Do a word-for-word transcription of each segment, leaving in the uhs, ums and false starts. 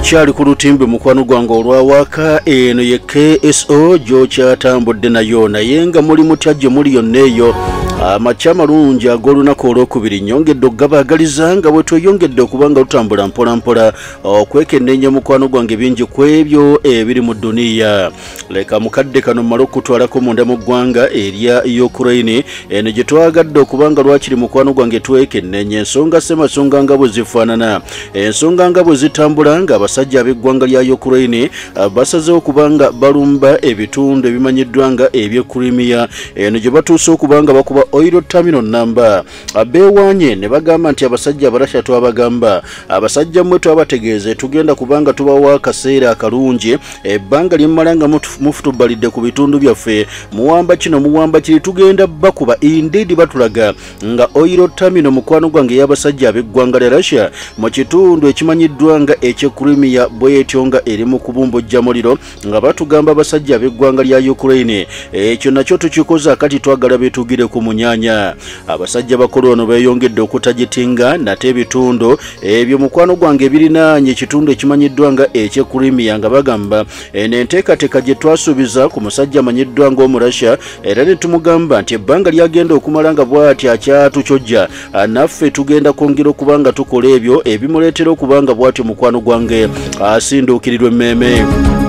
turakyali ku lutimbe mukwano gwange olwawaka eno ye K S O gy'okyatambudde nayo naye nga muli mutya gye muli yonna eyo amakya amalungi ag'olunaku olwokubiri nyongedde okugabaagaliza nga bwe tweyongedde okuba nga lutambula mpola mpola okwekenneenya mukwano gwange bingi ku ebyo ebiri mu duniya. Leka mukadde kano mmale okutwalako munda mu ggwanga erya Ukraine eno gye twagadde okuba nga lwakiri mukwano gwange twekenneenya ensonga ssemasonga nga bwe zifaanana, ensonga nga bwe zitambula nga abasajja ab'eggwanga lya Ukraine basazeewo okuba nga balumba ebitundu ebimanyiddwa nga eby'e Crimea eno gye batuuse okuba nga bakuba oil terminal number. Abeewanye ne bagamba nti abasajja abarasha twabagamba abasajja mmwe twabategeeze tugenda kubanga tubawa akaseera akalungi ebbanga lyemmala nga mufutubalidde ku bitundu byaffe muwamba kino muwamba kiri tugenda bakuba indeed batulaga nga oil terminal mukwano gwange y'abasajja ab'eggwanga lya Russia mu kitundu ekimanyiddwa nga eky'e Crimea bwetyo nga eri mu kubumbujja muliro nga batugamba abasajja ab'eggwanga lya Ukraine ekyo nakyo tukikoze akati twagala betugire ku munyanya. Abasajja bakola ono beeyongedde okutagitinga nate ebitundu ebyo mukwano gwange ebirinaanye ekitundu ekimanyiddwa nga eky'e Crimea nga bagamba eno enteekateeka gye twasuubiza ku musajja amanyiddwa ng'Omurasha era ne tumugamba nti ebbanga lyagenda okumala nga bw'ati akyatukyojja naffe tugenda kwongera okuba nga tukola ebyo ebimuleetera okuba nga bw'atyo mukwano gwange asinduukirirwa emmeeme.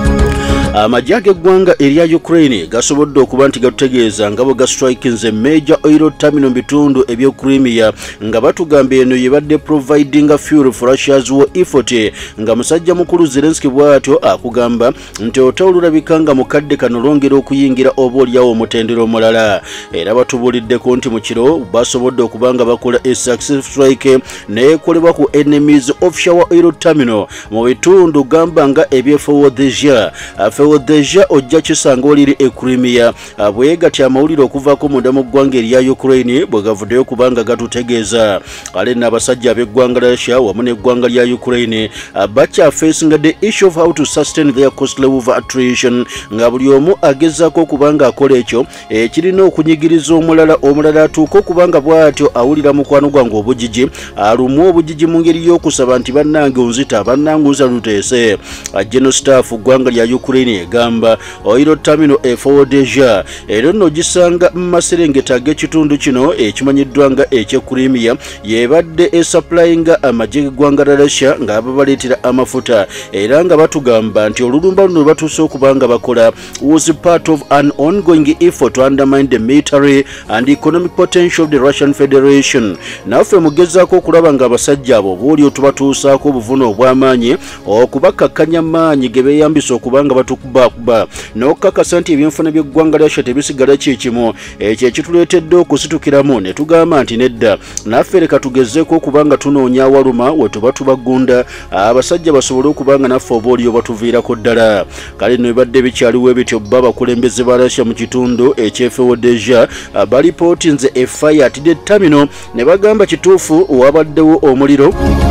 Amajja g'eggwanga erya Ukraine gasobodde okuba nti gatutegeeza nga bwe gastrikinze major oil terminal bitundu eby'e Crimea nga batugamba eno yebadde providing fuel for Russia's war effort nga musajja mukulu Zelensky bw'atyo akugamba nti otawululabika nga mukadde kano lwongera okuyingira oba olyawo omutendera omulala era batubuuliddeko nti mu kiro basobodde okuba nga bakola a successful strike neekolebwa ku enemies offshore oil terminal mu bitundu gamba nga eby'e Feodesia Feodesia ojja kisanga oliri e Crimea bwe gati amawulire okuvaako munda mu ggwanga erya Ukraine bwe gavuddeyo kubanga gatutegeeza kale n'abasajja ab'eggwanga lya Russia wamu n'eggwanga lya Ukraine bakya facing the issue of how to sustain their cost level of attrition nga buli omu agezaako okubanga akola ekyo ekirina okunyigiriza omulala omulala atuuka okubanga bw'atyo awulira mukwano gwange obujiji alumu obujiji mu ngeri y'okusaba nti bannange onzita bannange nza luteese. General Staff ggwanga lya Ukraine egamba oil terminal e Feodesia era nno gisanga mu maserengeta ag'ekitundu kino ekimanyiddwa nga eky'e Crimea yebadde esupplyinga amagye g'eggwanga lya Russia nga babaleetera amafuta era nga batugamba nti olulumba luno lwe batuuse okuba nga bakola was part of an ongoing effort to undermine the military and economic potential of the Russian Federation. Naffe mugezaako okulaba nga abasajja abo boolyo tubatuusaako obuvune obw'amaanyi okubakakkanya maanyi ge beeyambisa okuba nga batukubakuba n'okukakasa nti ebyenfuna by'eggwanga lya Russia tebisigala kikimu ekyo ekituleetedde okusitukiramu ne tugamba nti nedda naffe leka tugezeeko okuba nga tunoonya awaluma we tuba tubagunda abasajja basobole okuba nga naffe obaolyo batuviirako ddala. Kale nno ebadde bikyaliwo ebityo bba abakulembeze ba Russia mu kitundu eky'e Feodesia balipootinze e fire at the terminal ne bagamba kituufu wabaddewo omuliro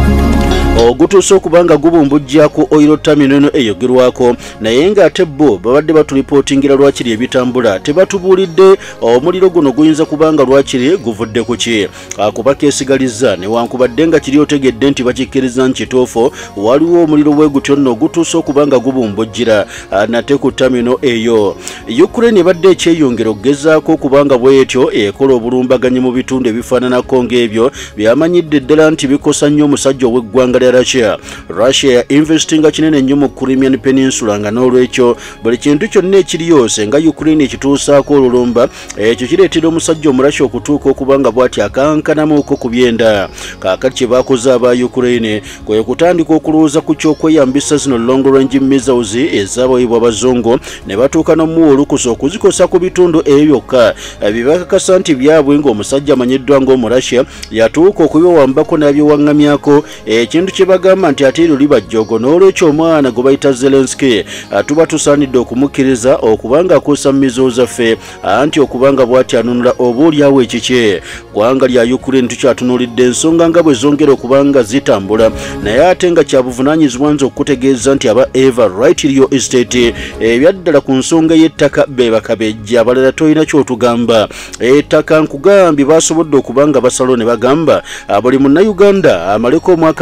ogutuuse okuba nga gubumbujjako oil terminal eno eyogerwako naye ng'ate bo babadde batulipootingira lwakiri ebitambula tebatubuulidde omuliro guno guyinza kuba nga lwakiri guvudde ku ki akubakeesigaliza newankubadde nga kiri otegedde nti bakikkiriza nkituufu waliwo omuliro bwe gutyo nno ogutuuse okuba nga gubumbujjira nate ku terminal eyo. Ukraine ebadde ekyeyongera okugezaako okuba nga bwetyo ekola obulumbaganyi mu bitundu ebifaananako ng'ebyo byamanyidde ddala nti bikosa nnyo omusajja ow'eggwanga Russia. Russia ya investinga kinene nnyo mu Crimean Peninsula nga n'olwekyo buli kintu kyonna ekiri yose nga Ukraine ekituusaako olulumba ekyo kireetera omusajja Omurasha okutuuka okuba nga bw'ati akankanamuuko ku byenda. Kaakati kye baakoze aba Ukraine kwe kutandika okulowooza ku ky'okweyambisa zino long range missiles ezaabaweebwa Abazungu ne batuuka n'omuwa olukusa okuzikosa ku bitundu ebyo byokka bye bakakasa nti byabwe ng'omusajja amanyiddwa ng'Omurasha yatuuka okubyewambako n'abyewaŋŋamyako ekintu kye bagamba nti ate luli bajjogo n'olwekyo omwana gwe bayita Zelensky tuba tusaanidde okumukkiriza okubanga akuusa mu mizo zaffe anti okubanga bw'ati anunula oba olyawo ekiki. Ggwanga lya Ukraine tukyatunuulidde ensonga nga bwe zongera okubanga zitambula naye ate nga kyabuvunaanyizibwa nze okutegeeza nti aba Eva Right Real Estate ebyaddala ku nsonga y'ettaka be bakabejja abalala tolina kyotugamba ettaka nkugambye basobodde okubanga basalo ne bagamba buli munnayuganda amaleko omwaka bbiri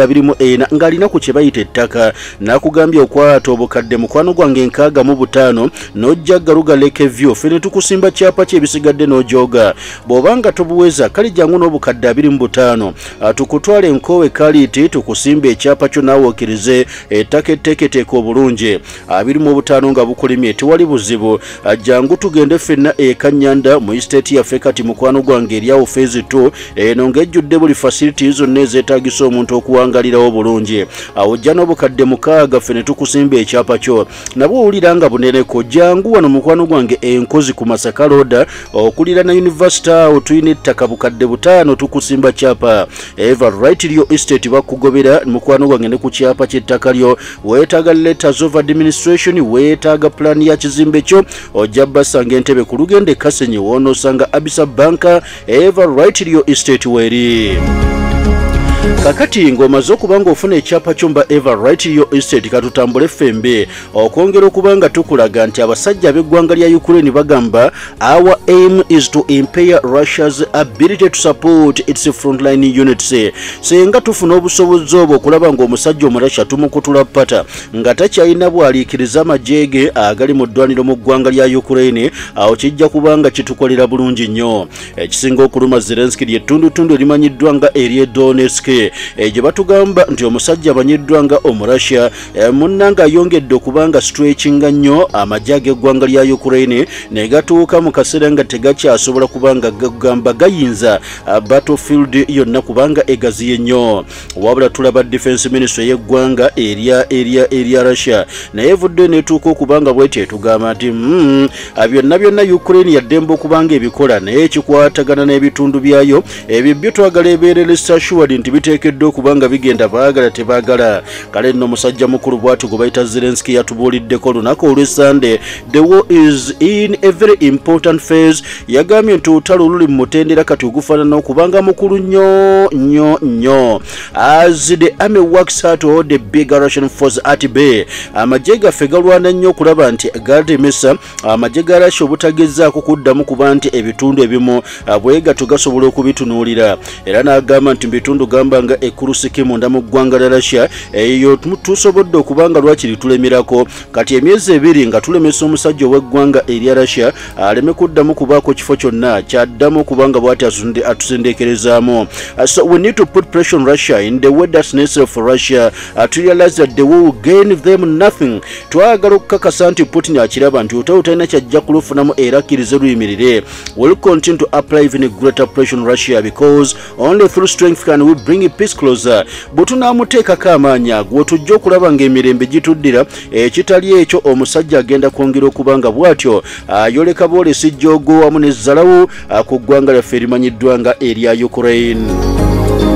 abiri mu ena ng'alina ku kye bayita ettaka n'akugambye okwata obukadde mukwano gwange nkaaga mu butaano n'ojja galuga Lake View ffe ne tukusimba kyapa kye ebisigadde n'ojooga bw'obanga tobuweza kale jangu n'obukadde abiri mu butaano tukutwale Nkowe Kaliti tukusimba ekyapa kyo naawe okkirize ettaka etteeketeeke obulungi abiri mu butaano nga bukulimye tewali buzibu jangu tugende ffenna e Kanyanda mu estate yaffe kati mukwano gwange eryawo phase two eno ng'ejjudde buli facility zonna ezeetaagisa omuntu okuwangalirawo bulungi awo jja n'obukadde mukaaga ffe ne tukusimba ekyapa kyo nabwo owulira nga buneneko jangu wano mukwano gwange enkozi ku Masaka Road okulira na University awo tulina ettaka bukadde butaano tukusimba kyapa eva right lyo estate bakugobera mukwano gwange ne ku kyapa ky'ettaka lyo weetaaga letters of administration weetaaga plan ya kizimbe kyo ojja basanga entebe ku lugende Kasenyi woonoosanga Abisa Banka eva right lyo estate weri kakati ng'omaze okuba ng'ofuna ekyapa kyo mba Eva Right lyo estate katutambule ffembe okwongera okuba nga tukulaga nti abasajja ab'eggwanga lya Ukraine bagamba our aim is to impair Russia's ability to support its frontline units senga tufuna obusobozi obwo okulaba ng'omusajja omurasha tumukutula pata nga takyalina bwaliikiriza amajeege agali mu ddwaniro mu ggwanga lya Ukraine awo kijja kubanga kitukolera bulungi nnyo ekisinga okuluma Zelensky ly'ettundutundu erimanyiddwa nga ery'e Donetsk gye batugamba nti omusajja amanyiddwa nga omurasha munnanga ayongedde okubanga stretchinga nnyo amajja ag'eggwanga lya Ukraine ne gatuuka mu kaseera nga tegakyasobola kubanga gagamba gayinza battlefield yonna kubanga egaziye nnyo wabula tulaba defense ministry y'eggwanga erya erya erya Russia naye evudde netuuka okubanga bwete etugamba nti mm, byonna byonna Ukraine yaddemba okubanga ebikola naye ekikwatagana n'ebitundu byayo ebyo byo twagala ebeerere assured nti biteekeddwa okubanga bigenda baagala tebaagala kale nno musajja mukulu bw'atu gwe bayita Zelensky yatubuuliddeko lunaku olw'Essande the war is in a very important phase yagambye nti olutalo oluli mu mutendera kati ogufaanana okubanga mukulu nnyo nnyo nnyo as the army works hard to hold the big Russian force at bay amagye gaffe galwana nnyo okulaba nti gatemesa amagye ga Russia obutagezaako kuddamu kuba nti ebitundu ebimu bwegato gasobola okubitunuulira era n'agamba nti bitundu gamba nga ekurusiki munda mu ggwanga lya Russia eyo tusobodde okubanga lwakiri tulemerako kati emyezi ebiri nga tulemesa omusajja ow'eggwanga erya Russia aleme kuddamu kubaako kifo kyonna kyaddamu okubanga bw'ati atusendekerezaamu so we need to put pressure on Russia in the way that's necessary for Russia uh, to realize that they will gain them nothing twagala okukakasa nti Putin akiraba nti otawo talina kyajja kulufunamu era akkirize luyimirire will continue to apply even greater pressure on Russia because only through strength can we bring peace closer butunaamuteekako amaanyi ago tujja okulaba ng'emirembe gituddira ekitali ekyo omusajja agenda kwongera okubanga bw'atyo ayoleka boolesi jjogo wamu ne zzalawo ku ggwanga lyaffe erimanyiddwa nga erya Ukraine.